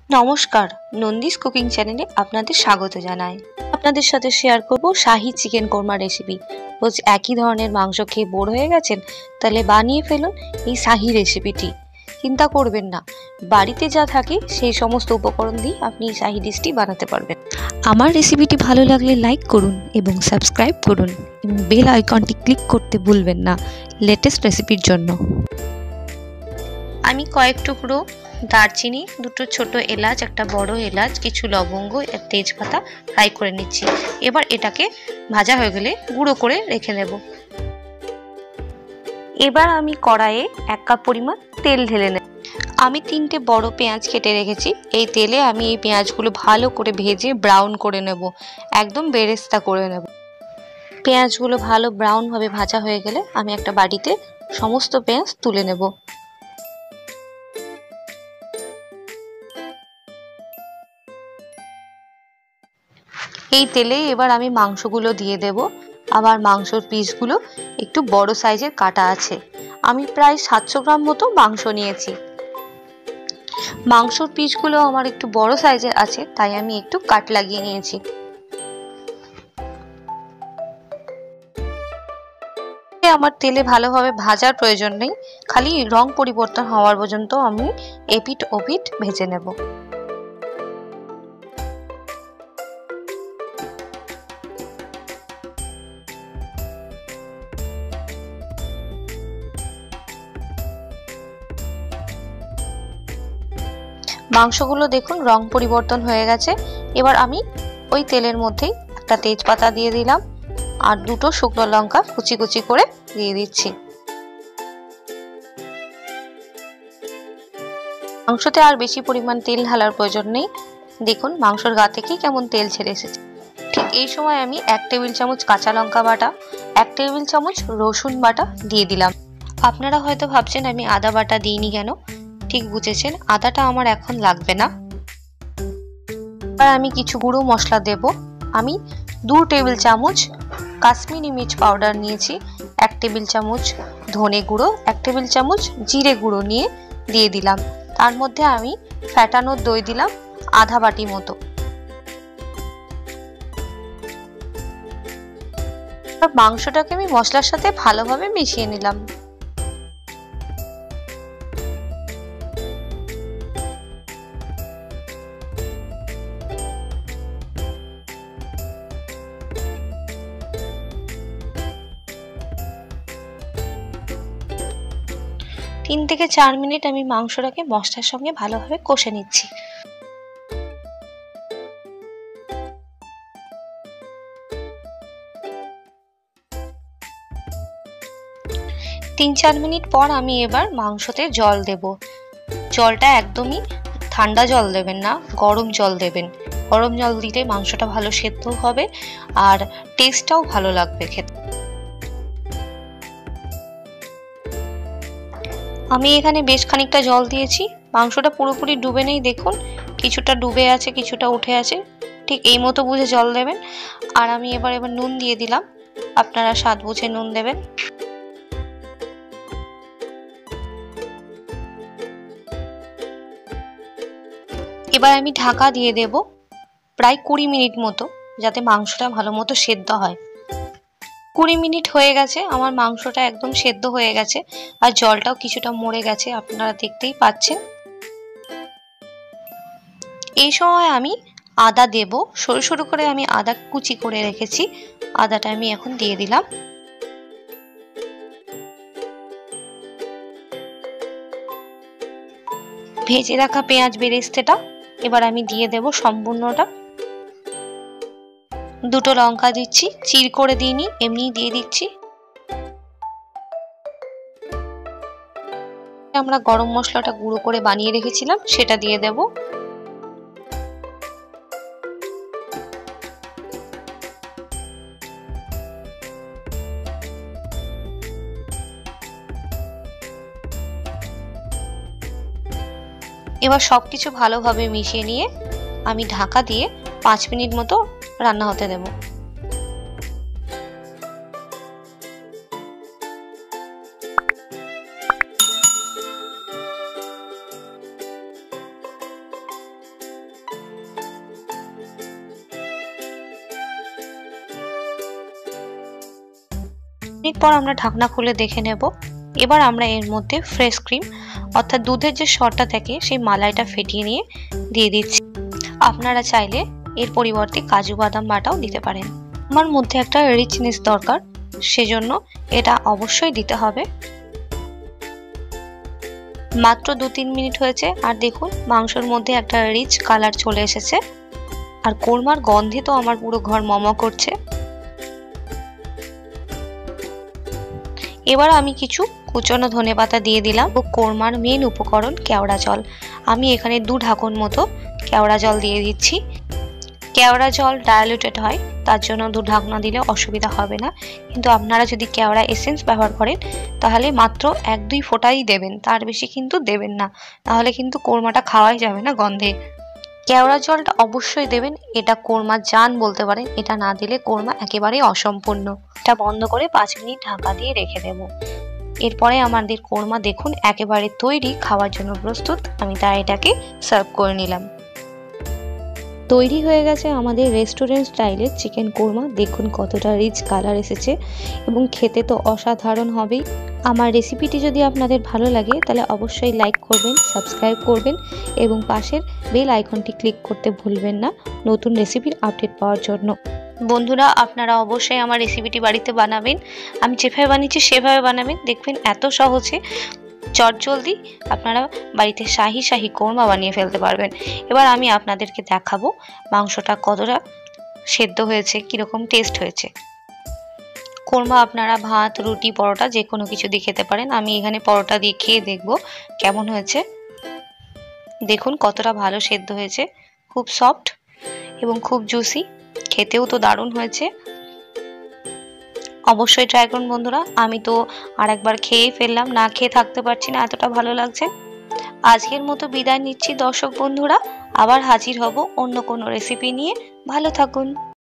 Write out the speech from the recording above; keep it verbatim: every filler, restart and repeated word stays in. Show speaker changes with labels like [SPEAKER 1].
[SPEAKER 1] নমস্কার, নন্দিস কুকিং চ্যানেলে আপনাদের স্বাগত জানাই। আপনাদের সাথে শেয়ার করব শাহি চিকেন কোরমা রেসিপি। রোজ একই ধরনের মাংস খেয়ে বোর হয়ে গেছেন, তাহলে বানিয়ে ফেলুন এই শাহি রেসিপিটি। চিন্তা করবেন না, বাড়িতে যা থাকে সেই সমস্ত উপকরণ দিয়ে আপনি এই শাহি ডিশটি বানাতে পারবেন। আমার রেসিপিটি ভালো লাগলে লাইক করুন এবং সাবস্ক্রাইব করুন এবং বেল আইকনটি ক্লিক করতে ভুলবেন না লেটেস্ট রেসিপির জন্য। আমি কয়েক টুকরো দারচিনি, দুটো ছোট এলাচ, একটা বড় এলাচ, কিছু লবঙ্গ, এক তেজপাতা ফ্রাই করে নিচ্ছি। এবার এটাকে ভাজা হয়ে গেলে গুঁড়ো করে রেখে দেব। এবার আমি কড়াইয়ে এক কাপ পরিমাণ তেল ঢেলে নেব। আমি তিনটে বড় পেঁয়াজ কেটে রেখেছি। এই তেলে আমি এই পেঁয়াজগুলো ভালো করে ভেজে ব্রাউন করে নেব, একদম বেরেস্তা করে নেব। পেঁয়াজগুলো ভালো ব্রাউন ভাবে ভাজা হয়ে গেলে আমি একটা বাটিতে সমস্ত পেঁয়াজ তুলে নেব। এই তেলে এবার আমি মাংসগুলো দিয়ে দেব। আমার মাংসর পিসগুলো একটু বড় সাইজের কাটা আছে। আমি প্রায় সাতশো গ্রাম মতো মাংস নিয়েছি। মাংসর পিসগুলো আমার একটু বড় সাইজের আছে, তাই আমি একটু কাট লাগিয়ে নিয়েছি। আমার তেলে ভালোভাবে ভাজার প্রয়োজন নেই, খালি রং পরিবর্তন হওয়ার পর্যন্ত আমি এপিট ওপিট ভেজে নেব। মাংসগুলো দেখুন রং পরিবর্তন হয়ে গেছে। এবার আমি ওই তেলের মধ্যেই একটা তেজপাতা দিয়ে দিলাম আর দুটো শুকনো লঙ্কা কুচি কুচি করে দিয়ে দিচ্ছি। মাংসতে আর বেশি পরিমাণ তেল ঢালার প্রয়োজন নেই। দেখুন মাংসর গা থেকে কেমন তেল ছেড়ে এসেছে। ঠিক এই সময় আমি এক টেবিল চামচ কাঁচা লঙ্কা বাটা, এক টেবিল চামচ রসুন বাটা দিয়ে দিলাম। আপনারা হয়তো ভাবছেন আমি আদা বাটা দিইনি কেন। ঠিক বুঝেছেন, আদাটা আমার এখন লাগবে না। এবার আমি কিছু গুঁড়ো মশলা দেব। আমি দু টেবিল চামচ কাশ্মীরি মির্চ পাউডার নিয়েছি, এক টেবিল চামচ ধনে গুঁড়ো, এক টেবিল চামচ জিরে গুঁড়ো নিয়ে দিয়ে দিলাম। তার মধ্যে আমি ফ্যাটানো দই দিলাম আধা বাটি মতো। মাংসটাকে আমি মশলার সাথে ভালোভাবে মিশিয়ে নিলাম। তিন থেকে চার মিনিট আমি মাংসটাকে মশলার সঙ্গে ভালোভাবে কষে নিচ্ছি। তিন চার মিনিট পর আমি এবার মাংসতে জল দেব। জলটা একদমই ঠান্ডা জল দেবেন না, গরম জল দেবেন। গরম জল দিলে মাংসটা ভালো সেদ্ধ হবে আর টেস্টটাও ভালো লাগবে খেতে। আমি এখানে বেশ খানিকটা জল দিয়েছি। মাংসটা পুরোপুরি ডুবে নেই, দেখুন কিছুটা ডুবে আছে, কিছুটা উঠে আছে। ঠিক এই মতো বুঝে জল দেবেন। আর আমি এবার এবার নুন দিয়ে দিলাম। আপনারা স্বাদ বুঝে নুন দেবেন। এবার আমি ঢাকা দিয়ে দেব প্রায় কুড়ি মিনিট মতো, যাতে মাংসটা ভালো মতো সেদ্ধ হয়। কুড়ি মিনিট হয়ে গেছে, আমার মাংসটা একদম সেদ্ধ হয়ে গেছে আর জলটাও কিছুটা মরে গেছে, আপনারা দেখতেই পাচ্ছেন। এই সময় আমি আদা দেব। সরু সরু করে আমি আদা কুচি করে রেখেছি, আদাটা আমি এখন দিয়ে দিলাম। ভেজে রাখা পেঁয়াজ বেরেস্তাটা এবার আমি দিয়ে দেব সম্পূর্ণটা। দুটো লঙ্কা দিচ্ছি, চির করে দিইনি, এমনিই দিয়ে দিচ্ছি। আমরা গরম মশলাটা গুঁড়ো করে বানিয়ে রেখেছিলাম, সেটা দিয়ে দেব। এবার সবকিছু ভালোভাবে মিশিয়ে নিয়ে আমি ঢাকা দিয়ে পাঁচ মিনিট মতো রান্না হতে দেব। মিনিট পর আমরা ঢাকনা খুলে দেখে নেব। এবার আমরা এর মধ্যে ফ্রেশ ক্রিম অর্থাৎ দুধের যে সরটা থাকে সেই মালাইটা ফেটিয়ে নিয়ে দিয়ে দিচ্ছি। আপনারা চাইলে এর পরিবর্তে কাজু বাদাম বাটাও দিতে পারেন। আমার মধ্যে একটা রিচনেস দরকার, সেজন্য এটা অবশ্যই দিতে হবে। মাত্র দু তিন মিনিট হয়েছে আর দেখুন মাংসের মধ্যে একটা রিচ কালার চলে এসেছে আর কোরমার গন্ধে তো আমার পুরো ঘর মম করছে। এবার আমি কিছু কুচনো ধনেপাতা দিয়ে দিলাম ও কোরমার মেন উপকরণ কেওড়া জল। আমি এখানে দু ঢাকন মতো কেওড়া জল দিয়ে দিচ্ছি। কেওড়া জল ডাইলুটেড হয়, তার জন্য দু ঢাকনা দিলে অসুবিধা হবে না, কিন্তু আপনারা যদি কেওড়া এসেন্স ব্যবহার করেন তাহলে মাত্র এক দুই ফোঁটাই দেবেন, তার বেশি কিন্তু দেবেন না, তাহলে কিন্তু কোরমাটা খাওয়াই যাবে না গন্ধে। কেওড়া জলটা অবশ্যই দেবেন, এটা কোরমার জান বলতে পারেন, এটা না দিলে কোরমা একেবারেই অসম্পূর্ণ। এটা বন্ধ করে পাঁচ মিনিট ঢাকা দিয়ে রেখে দেব। এরপরে আমাদের কোরমা দেখুন একেবারে তৈরি, খাওয়ার জন্য প্রস্তুত। আমি তাই এটাকে সার্ভ করে নিলাম। তৈরি হয়ে গেছে আমাদের রেস্টুরেন্ট স্টাইলের চিকেন কোরমা। দেখুন কতটা রিচ কালার এসেছে এবং খেতে তো অসাধারণ হবেই। আমার রেসিপিটি যদি আপনাদের ভালো লাগে তাহলে অবশ্যই লাইক করবেন, সাবস্ক্রাইব করবেন এবং পাশের বেল আইকনটি ক্লিক করতে ভুলবেন না নতুন রেসিপির আপডেট পাওয়ার জন্য। বন্ধুরা আপনারা অবশ্যই আমার রেসিপিটি বাড়িতে বানাবেন, আমি যেভাবে বানিয়েছি সেভাবে বানাবেন, দেখবেন এত সহজে চটজলদি আপনারা বাড়িতে শাহি শাহি কোরমা বানিয়ে ফেলতে পারবেন। এবার আমি আপনাদেরকে দেখাবো মাংসটা কতটা সেদ্ধ হয়েছে, কিরকম টেস্ট হয়েছে। কোরমা আপনারা ভাত, রুটি, পরোটা যে কোনো কিছু দিয়ে খেতে পারেন। আমি এখানে পরোটা দিয়ে খেয়ে দেখব কেমন হয়েছে। দেখুন কতটা ভালো সেদ্ধ হয়েছে, খুব সফট এবং খুব জুসি, খেতেও তো দারুণ হয়েছে। অবশ্যই ট্রাই করুন বন্ধুরা। আমি তো আর একবার খেয়ে ফেললাম, না খেয়ে থাকতে পারছি না, এতটা ভালো লাগছে। আজকের মতো বিদায় নিচ্ছি দর্শক বন্ধুরা, আবার হাজির হব অন্য কোনো রেসিপি নিয়ে। ভালো থাকুন।